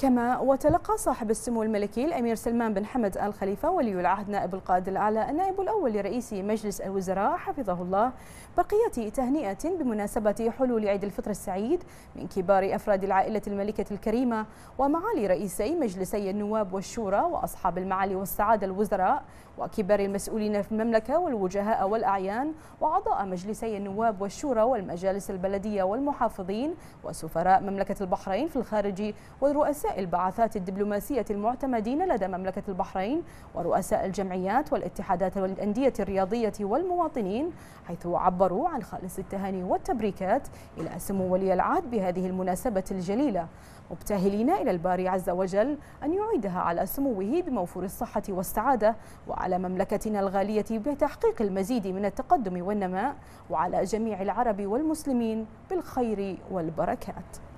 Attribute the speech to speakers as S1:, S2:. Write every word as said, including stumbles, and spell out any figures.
S1: كما وتلقى صاحب السمو الملكي الأمير سلمان بن حمد آل خليفة ولي العهد نائب القائد الأعلى النائب الأول لرئيس مجلس الوزراء حفظه الله برقية تهنئة بمناسبة حلول عيد الفطر السعيد من كبار أفراد العائلة الملكة الكريمة ومعالي رئيسي مجلسي النواب والشورى وأصحاب المعالي والسعادة الوزراء وكبار المسؤولين في المملكة والوجهاء والأعيان وأعضاء مجلسي النواب والشورى والمجالس البلدية والمحافظين وسفراء مملكة البحرين في الخارج ورؤساء البعثات الدبلوماسية المعتمدين لدى مملكة البحرين ورؤساء الجمعيات والاتحادات والأندية الرياضية والمواطنين، حيث عبروا عن خالص التهاني والتبريكات إلى سمو ولي العهد بهذه المناسبة الجليلة، مبتهلين إلى الباري عز وجل أن يعيدها على سموه بموفور الصحة والسعادة وعلى مملكتنا الغالية بتحقيق المزيد من التقدم والنماء وعلى جميع العرب والمسلمين بالخير والبركات.